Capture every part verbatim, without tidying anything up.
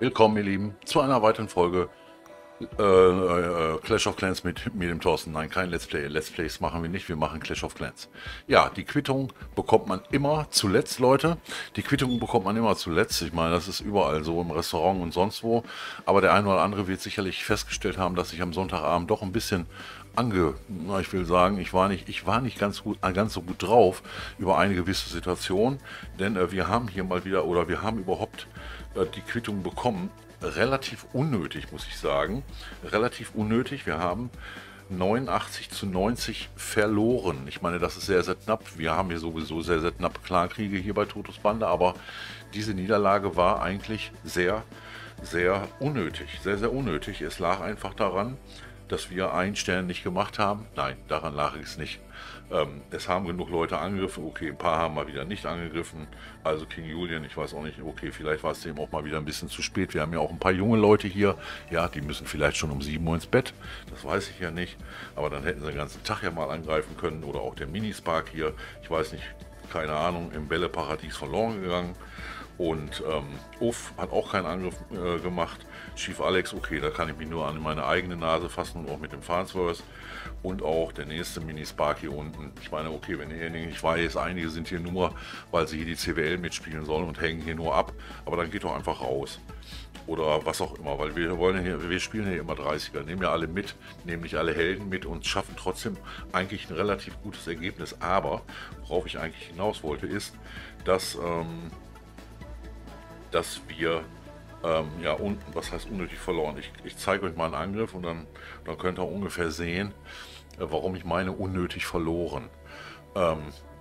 Willkommen, ihr Lieben, zu einer weiteren Folge äh, äh, Clash of Clans mit, mit dem Thorsten. Nein, kein Let's Play. Let's Plays machen wir nicht, wir machen Clash of Clans. Ja, die Quittung bekommt man immer zuletzt, Leute. Die Quittung bekommt man immer zuletzt. Ich meine, das ist überall so, im Restaurant und sonst wo. Aber der eine oder andere wird sicherlich festgestellt haben, dass ich am Sonntagabend doch ein bisschen ange... Na, ich will sagen, ich war nicht, ich war nicht ganz, gut, ganz so gut drauf über eine gewisse Situation. Denn äh, wir haben hier mal wieder, oder wir haben überhaupt äh, die Quittung bekommen. Relativ unnötig, muss ich sagen. Relativ unnötig. Wir haben neunundachtzig zu neunzig verloren. Ich meine, das ist sehr, sehr knapp. Wir haben hier sowieso sehr, sehr knappe Clankriege hier bei Totos Bande, aber diese Niederlage war eigentlich sehr, sehr unnötig. Sehr, sehr unnötig. Es lag einfach daran, dass wir einen Stern nicht gemacht haben. Nein, daran lag es nicht. Ähm, es haben genug Leute angegriffen. Okay, ein paar haben mal wieder nicht angegriffen. Also King Julian, ich weiß auch nicht. Okay, vielleicht war es dem auch mal wieder ein bisschen zu spät. Wir haben ja auch ein paar junge Leute hier. Ja, die müssen vielleicht schon um sieben Uhr ins Bett. Das weiß ich ja nicht. Aber dann hätten sie den ganzen Tag ja mal angreifen können. Oder auch der Minispark hier. Ich weiß nicht, keine Ahnung, im Bälleparadies verloren gegangen. Und ähm, Uff hat auch keinen Angriff äh, gemacht. Chief Alex, okay, da kann ich mich nur an meine eigene Nase fassen und auch mit dem Farnsworth. Und auch der nächste Mini-Spark hier unten. Ich meine, okay, wenn ihr nicht weiß, einige sind hier nur, weil sie hier die C W L mitspielen sollen und hängen hier nur ab. Aber dann geht doch einfach raus. Oder was auch immer, weil wir wollen hier, wir spielen hier immer dreißiger, nehmen ja alle mit, nehmen nicht alle Helden mit und schaffen trotzdem eigentlich ein relativ gutes Ergebnis. Aber, worauf ich eigentlich hinaus wollte, ist, dass... Ähm, dass wir ähm, ja unten, was heißt unnötig verloren. Ich, ich zeige euch mal einen Angriff und dann, dann könnt ihr ungefähr sehen, äh, warum ich meine unnötig verloren. Ähm,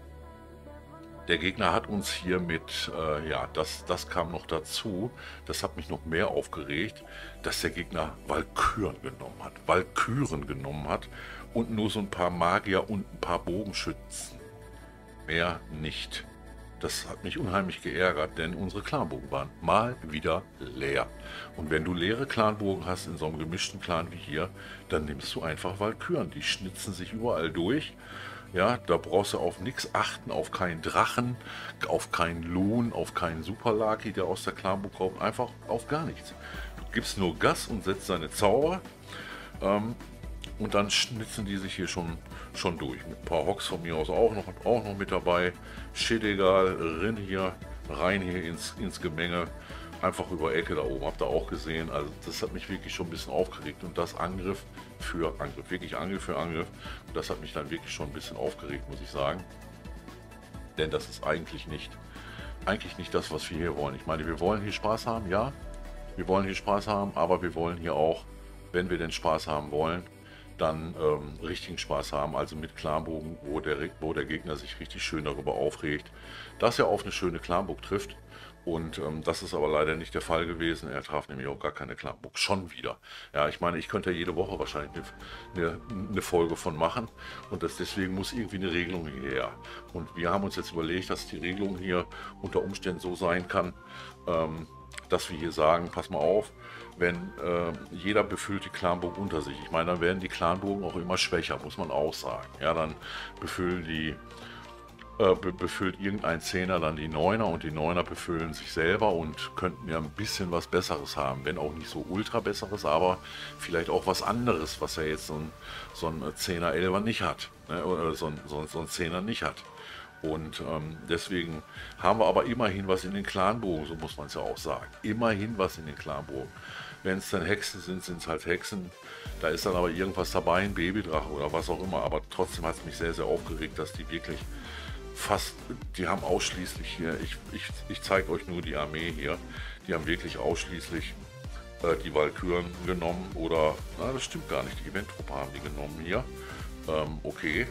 der Gegner hat uns hier mit, äh, ja, das, das kam noch dazu, das hat mich noch mehr aufgeregt, dass der Gegner Walküren genommen hat, Walküren genommen hat und nur so ein paar Magier und ein paar Bogenschützen. Mehr nicht. Das hat mich unheimlich geärgert, denn unsere Clanburgen waren mal wieder leer. Und wenn du leere Clanburgen hast in so einem gemischten Clan wie hier, dann nimmst du einfach Walküren. Die schnitzen sich überall durch. Ja, da brauchst du auf nichts achten, auf keinen Drachen, auf keinen Lohn, auf keinen Superlucky, der aus der Clanburg kommt. Einfach auf gar nichts. Du gibst nur Gas und setzt seine Zauber. Ähm, Und dann schnitzen die sich hier schon, schon durch. Mit ein paar Hocks von mir aus auch noch, auch noch mit dabei. Shit egal, rin hier, rein hier ins, ins Gemenge. Einfach über Ecke da oben, habt ihr auch gesehen. Also das hat mich wirklich schon ein bisschen aufgeregt. Und das Angriff für Angriff, wirklich Angriff für Angriff. Und das hat mich dann wirklich schon ein bisschen aufgeregt, muss ich sagen. Denn das ist eigentlich nicht, eigentlich nicht das, was wir hier wollen. Ich meine, wir wollen hier Spaß haben, ja. Wir wollen hier Spaß haben, aber wir wollen hier auch, wenn wir denn Spaß haben wollen, dann ähm, richtigen Spaß haben, also mit Clanbogen, wo der, wo der Gegner sich richtig schön darüber aufregt, dass er auf eine schöne Clanburg trifft. Und ähm, das ist aber leider nicht der Fall gewesen. Er traf nämlich auch gar keine Clanburg. Schon wieder. Ja, ich meine, ich könnte ja jede Woche wahrscheinlich eine, eine, eine Folge von machen. Und das, deswegen muss irgendwie eine Regelung hierher. Und wir haben uns jetzt überlegt, dass die Regelung hier unter Umständen so sein kann, ähm, dass wir hier sagen, pass mal auf, wenn äh, jeder befüllt die Clanburg unter sich. Ich meine, dann werden die Clanburgen auch immer schwächer, muss man auch sagen. Ja, dann befüllen die, äh, be befüllt irgendein Zehner dann die Neuner und die Neuner befüllen sich selber und könnten ja ein bisschen was Besseres haben. Wenn auch nicht so ultra Besseres, aber vielleicht auch was anderes, was ja jetzt so ein, so ein Zehner Elfer nicht hat. Ne? Oder so ein, so, so ein Zehner nicht hat. Und ähm, deswegen haben wir aber immerhin was in den Clanburgen, so muss man es ja auch sagen. Immerhin was in den Clanburgen. Wenn es dann Hexen sind, sind es halt Hexen. Da ist dann aber irgendwas dabei, ein Babydrache oder was auch immer. Aber trotzdem hat es mich sehr, sehr aufgeregt, dass die wirklich fast, die haben ausschließlich hier, ich, ich, ich zeige euch nur die Armee hier, die haben wirklich ausschließlich äh, die Walküren genommen. Oder, na das stimmt gar nicht, die Eventtruppe haben die genommen hier. Ähm, okay.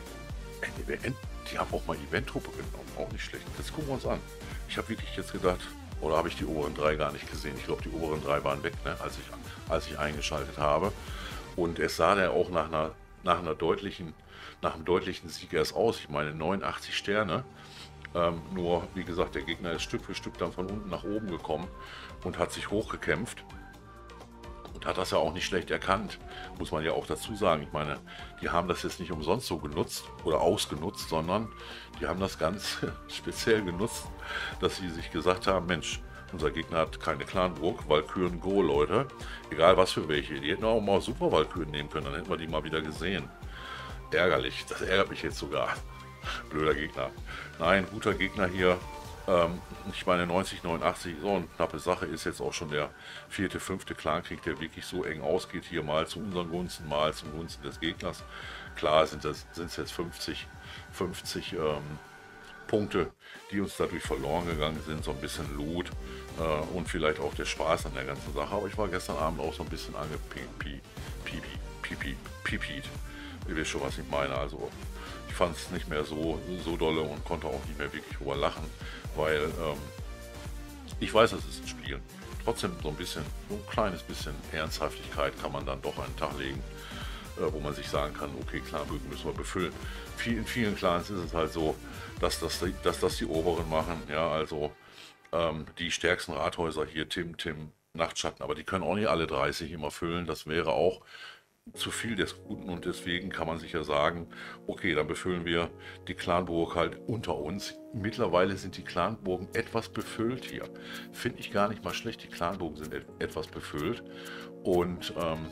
Die haben auch mal Eventtruppe genommen, auch nicht schlecht. Jetzt gucken wir uns an. Ich habe wirklich jetzt gedacht, oder habe ich die oberen drei gar nicht gesehen? Ich glaube, die oberen drei waren weg, ne, als, ich, als ich eingeschaltet habe. Und es sah dann auch nach, einer, nach, einer deutlichen, nach einem deutlichen Sieg erst aus. Ich meine, neunundachtzig Sterne. Ähm, nur, wie gesagt, der Gegner ist Stück für Stück dann von unten nach oben gekommen und hat sich hochgekämpft. Und hat das ja auch nicht schlecht erkannt, muss man ja auch dazu sagen. Ich meine, die haben das jetzt nicht umsonst so genutzt oder ausgenutzt, sondern die haben das ganz speziell genutzt, dass sie sich gesagt haben, Mensch, Unser Gegner hat keine Clanburg, Walküren Go, Leute. Egal was für welche. Die hätten auch mal super Walküren nehmen können, dann hätten wir die mal wieder gesehen. Ärgerlich, das ärgert mich jetzt sogar. Blöder Gegner. Nein, guter Gegner hier. Ähm, ich meine, neunzig, neunundachtzig, so eine knappe Sache, ist jetzt auch schon der vierte, fünfte Clankrieg, der wirklich so eng ausgeht. Hier mal zu unseren Gunsten, mal zum Gunsten des Gegners. Klar sind es jetzt fünfzig, fünfzig ähm, Punkte, die uns dadurch verloren gegangen sind. So ein bisschen Loot äh, und vielleicht auch der Spaß an der ganzen Sache. Aber ich war gestern Abend auch so ein bisschen angepipi, pipi, pipi, pipi. Ihr wisst schon, was ich meine. Also ich fand es nicht mehr so, so dolle und konnte auch nicht mehr wirklich drüber lachen, weil ähm, ich weiß, es ist ein Spiel. Trotzdem so ein bisschen, so ein kleines bisschen Ernsthaftigkeit kann man dann doch an den Tag legen, äh, wo man sich sagen kann, okay, Clanbögen müssen wir befüllen. Viel, in vielen Clans ist es halt so, dass das, dass das die Oberen machen, ja, also ähm, die stärksten Rathäuser hier, Tim, Tim, Nachtschatten, aber die können auch nicht alle dreißig immer füllen, das wäre auch zu viel des Guten und deswegen kann man sich ja sagen, okay, dann befüllen wir die Clanburg halt unter uns. Mittlerweile sind die Clanburgen etwas befüllt hier. Finde ich gar nicht mal schlecht, die Clanburgen sind et etwas befüllt und ähm,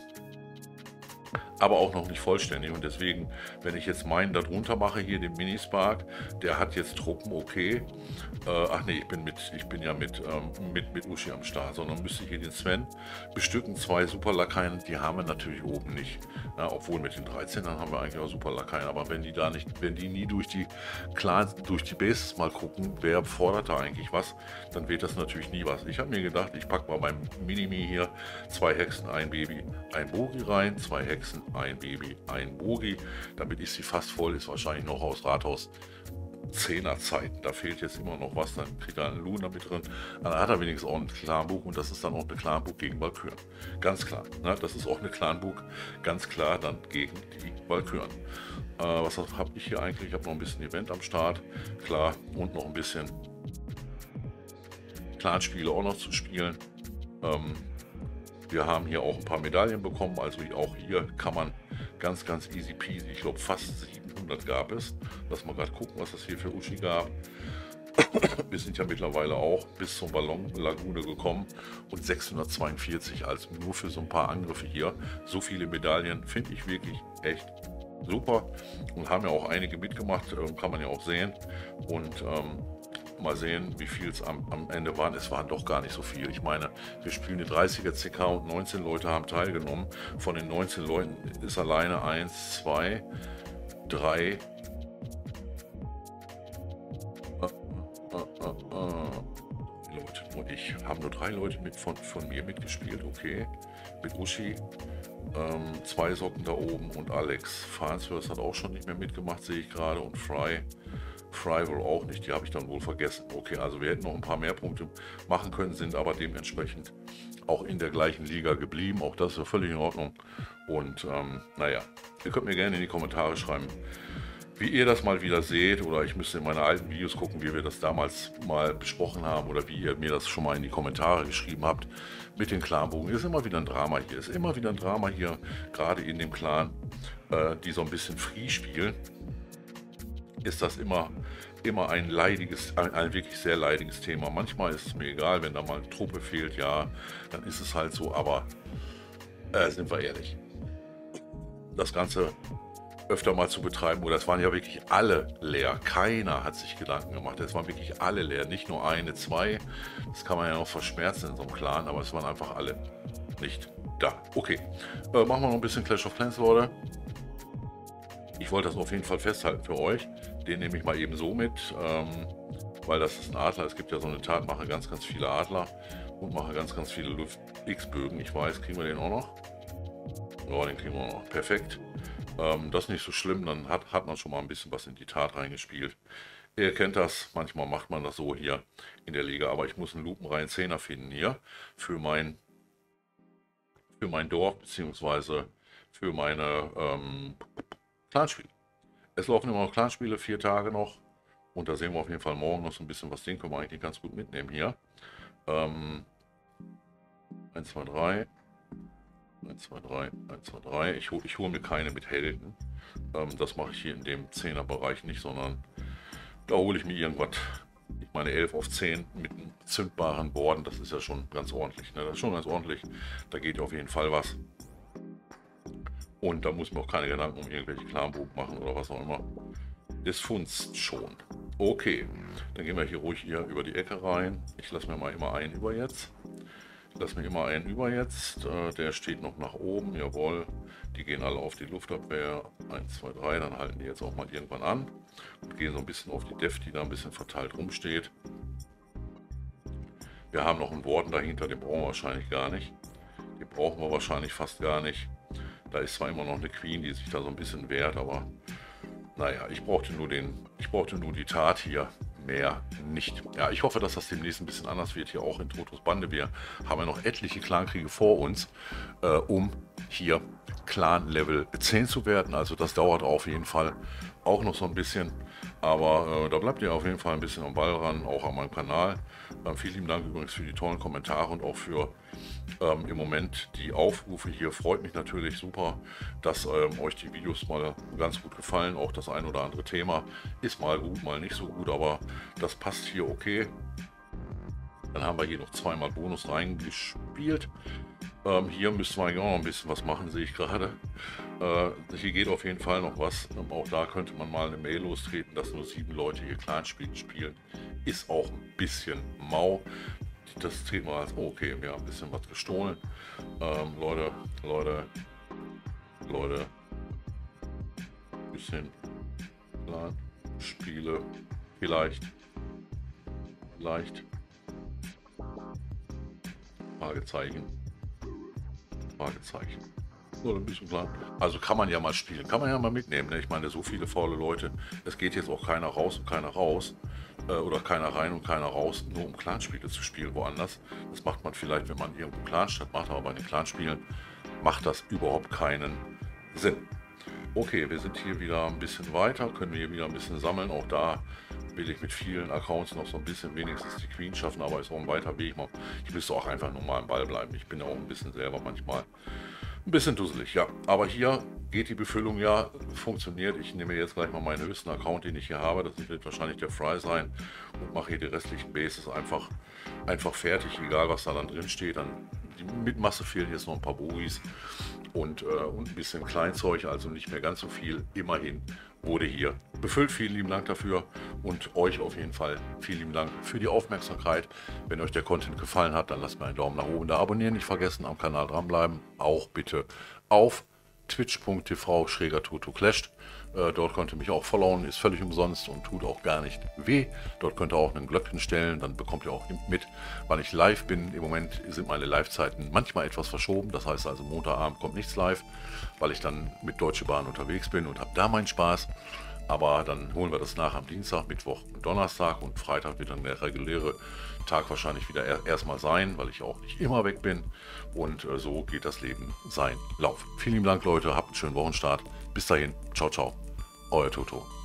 aber auch noch nicht vollständig und deswegen, wenn ich jetzt meinen darunter mache, hier den Minispark, der hat jetzt Truppen, okay, äh, ach nee, ich bin mit, ich bin ja mit, ähm, mit, mit Uschi am Start, sondern müsste ich hier den Sven bestücken, zwei Superlakaien, die haben wir natürlich oben nicht, ja, obwohl mit den dreizehnern haben wir eigentlich auch Superlakaien, aber wenn die da nicht, wenn die nie durch die Clans, durch die Bases mal gucken, wer fordert da eigentlich was, dann wird das natürlich nie was. Ich habe mir gedacht, ich packe mal beim Minimi hier zwei Hexen, ein Baby, ein Bogi rein, zwei Hexen, ein Baby, ein Bogi, damit ist sie fast voll, ist wahrscheinlich noch aus Rathaus zehner Zeiten, da fehlt jetzt immer noch was, dann kriegt er einen Luna mit drin, dann hat er wenigstens auch ein Clanbuch und das ist dann auch eine Clanbuch gegen Walküren, ganz klar, ne? Das ist auch eine Clanbuch, ganz klar dann gegen die Walküren. Äh, was habe ich hier eigentlich? Ich habe noch ein bisschen Event am Start, klar, und noch ein bisschen Clanspiele auch noch zu spielen. Ähm, Wir haben hier auch ein paar Medaillen bekommen, also auch hier kann man ganz, ganz easy peasy, ich glaube fast siebenhundert gab es. Lass mal gerade gucken, was es hier für Uschi gab. Wir sind ja mittlerweile auch bis zum Ballon Lagune gekommen und sechshundertzweiundvierzig, also nur für so ein paar Angriffe hier. So viele Medaillen finde ich wirklich echt super und haben ja auch einige mitgemacht, kann man ja auch sehen. Und ähm, mal sehen, wie viel es am, am Ende waren. Es waren doch gar nicht so viel. Ich meine, wir spielen eine dreißiger C K und neunzehn Leute haben teilgenommen. Von den neunzehn Leuten ist alleine eins, zwei, drei, äh, äh, äh, äh, Leute und ich haben nur drei Leute mit von, von mir mitgespielt. Okay, mit Uschi. Ähm, zwei Socken da oben und Alex. Farnsworth hat auch schon nicht mehr mitgemacht, sehe ich gerade. Und Fry. Fry wohl auch nicht, die habe ich dann wohl vergessen. Okay, also wir hätten noch ein paar mehr Punkte machen können, sind aber dementsprechend auch in der gleichen Liga geblieben. Auch das ist ja völlig in Ordnung. Und ähm, naja, ihr könnt mir gerne in die Kommentare schreiben, wie ihr das mal wieder seht. Oder ich müsste in meine alten Videos gucken, wie wir das damals mal besprochen haben. Oder wie ihr mir das schon mal in die Kommentare geschrieben habt. Mit den Clanbogen ist immer wieder ein Drama hier. Ist immer wieder ein Drama hier, gerade in dem Clan, äh, die so ein bisschen free spielen. Ist das immer, immer ein leidiges, ein, ein wirklich sehr leidiges Thema. Manchmal ist es mir egal, wenn da mal eine Truppe fehlt, ja, dann ist es halt so, aber äh, sind wir ehrlich, das Ganze öfter mal zu betreiben, oder es waren ja wirklich alle leer, keiner hat sich Gedanken gemacht, es waren wirklich alle leer, nicht nur eine, zwei, das kann man ja noch verschmerzen in so einem Clan, aber es waren einfach alle nicht da. Okay, äh, machen wir noch ein bisschen Clash of Clans, Leute. Ich wollte das auf jeden Fall festhalten für euch. Den nehme ich mal eben so mit, ähm, weil das ist ein Adler. Es gibt ja so eine Tat, mache ganz, ganz viele Adler und mache ganz, ganz viele Luft-X-Bögen. Ich weiß, kriegen wir den auch noch? Ja, den kriegen wir auch noch. Perfekt. Ähm, das ist nicht so schlimm, dann hat, hat man schon mal ein bisschen was in die Tat reingespielt. Ihr kennt das, manchmal macht man das so hier in der Liga, aber ich muss einen lupenreinen Zehner finden hier für mein, für mein Dorf, beziehungsweise für meine ähm, Clanspiele. Es laufen immer noch Clanspiele, vier Tage noch. Und da sehen wir auf jeden Fall morgen noch so ein bisschen was. Den können wir eigentlich ganz gut mitnehmen hier. Ähm, eins, zwei, drei. eins, zwei, drei. eins, zwei, drei. Ich, ich hole mir keine mit Helden. Ähm, das mache ich hier in dem Zehner Bereich nicht, sondern da hole ich mir irgendwas. meine elf auf zehn mit einem zündbaren Borden, das ist ja schon ganz ordentlich. Ne? Das ist schon ganz ordentlich. Da geht auf jeden Fall was. Und da muss man auch keine Gedanken um irgendwelche Clanbogen machen oder was auch immer. Das funzt schon. Okay, dann gehen wir hier ruhig hier über die Ecke rein. Ich lasse mir mal immer einen über jetzt. Ich lasse mir immer einen über jetzt. Äh, der steht noch nach oben, jawohl. Die gehen alle auf die Luftabwehr. eins, zwei, drei, dann halten die jetzt auch mal irgendwann an. Und gehen so ein bisschen auf die Def, die da ein bisschen verteilt rumsteht. Wir haben noch einen Warden dahinter, den brauchen wir wahrscheinlich gar nicht. Den brauchen wir wahrscheinlich fast gar nicht. Da ist zwar immer noch eine Queen, die sich da so ein bisschen wehrt, aber naja, ich brauchte nur den, ich brauchte nur die Tat hier, mehr nicht. Ja, ich hoffe, dass das demnächst ein bisschen anders wird hier auch in Totos Bande. Wir haben ja noch etliche Clankriege vor uns, äh, um hier Clan Level zehn zu werden. Also das dauert auf jeden Fall auch noch so ein bisschen. Aber äh, da bleibt ihr auf jeden Fall ein bisschen am Ball ran, auch an meinem Kanal. Ähm, vielen lieben Dank übrigens für die tollen Kommentare und auch für ähm, im Moment die Aufrufe hier. Freut mich natürlich super, dass ähm, euch die Videos mal ganz gut gefallen. Auch das ein oder andere Thema ist mal gut, mal nicht so gut, aber das passt hier okay. Dann haben wir hier noch zweimal Bonus reingespielt. Ähm, hier müssen wir auch noch ein bisschen was machen, sehe ich gerade. Äh, hier geht auf jeden Fall noch was. Ähm, auch da könnte man mal eine Mail lostreten, dass nur sieben Leute hier Clanspiel spielen. Ist auch ein bisschen mau. Das treten wir als, oh, okay, wir haben ein bisschen was gestohlen. Ähm, Leute, Leute, Leute. Bisschen Clanspiele. Vielleicht. Vielleicht. Fragezeichen. Fragezeichen. Oder ein bisschen klar. Also kann man ja mal spielen, kann man ja mal mitnehmen. Ne? Ich meine, so viele faule Leute, es geht jetzt auch keiner raus und keiner raus. Äh, oder keiner rein und keiner raus, nur um Clanspiele zu spielen woanders. Das macht man vielleicht, wenn man irgendwo Clanstadt macht, aber bei den Clanspielen macht das überhaupt keinen Sinn. Okay, wir sind hier wieder ein bisschen weiter, können wir hier wieder ein bisschen sammeln. Auch da will ich mit vielen Accounts noch so ein bisschen wenigstens die Queen schaffen, aber ist auch ein weiter Weg. Ich müsste auch einfach nur mal am Ball bleiben. Ich bin ja auch ein bisschen selber manchmal ein bisschen dusselig, ja. Aber hier geht die Befüllung ja, funktioniert. Ich nehme jetzt gleich mal meinen höchsten Account, den ich hier habe. Das wird wahrscheinlich der Fry sein. Und mache hier die restlichen Bases einfach, einfach fertig, egal was da dann drin steht. Dann die Mitmasse fehlen jetzt noch ein paar Bogies und, äh, und ein bisschen Kleinzeug, also nicht mehr ganz so viel. Immerhin wurde hier befüllt. Vielen lieben Dank dafür und euch auf jeden Fall vielen lieben Dank für die Aufmerksamkeit. Wenn euch der Content gefallen hat, dann lasst mir einen Daumen nach oben da. Abonnieren nicht vergessen, am Kanal dranbleiben. Auch bitte auf twitch punkt t v schräger toto clasht. Äh, dort könnt ihr mich auch followen, ist völlig umsonst und tut auch gar nicht weh. Dort könnt ihr auch einen Glöckchen stellen, dann bekommt ihr auch mit, wann ich live bin. Im Moment sind meine Live-Zeiten manchmal etwas verschoben, das heißt also Montagabend kommt nichts live, weil ich dann mit Deutsche Bahn unterwegs bin und habe da meinen Spaß. Aber dann holen wir das nach am Dienstag, Mittwoch und Donnerstag und Freitag wird dann der reguläre Tag wahrscheinlich wieder er erstmal sein, weil ich auch nicht immer weg bin. Und äh, so geht das Leben seinen Lauf. Vielen lieben Dank, Leute. Habt einen schönen Wochenstart. Bis dahin. Ciao, ciao. Euer Toto.